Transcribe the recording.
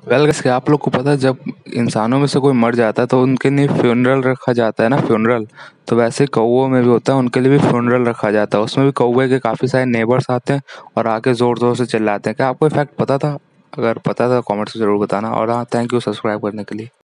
Well guys, क्या आप लोग को पता है जब इंसानों में से कोई मर जाता है तो उनके लिए फ्यूनरल रखा जाता है ना, फ्यूनरल। तो वैसे कौवों में भी होता है, उनके लिए भी फ्यूनरल रखा जाता है। उसमें भी कौवे के काफ़ी सारे नेबर्स आते हैं और आके ज़ोर ज़ोर से चिल्लाते हैं। क्या आपको ये फैक्ट पता था? अगर पता था कमेंट्स में ज़रूर बताना। और हाँ, थैंक यू सब्सक्राइब करने के लिए।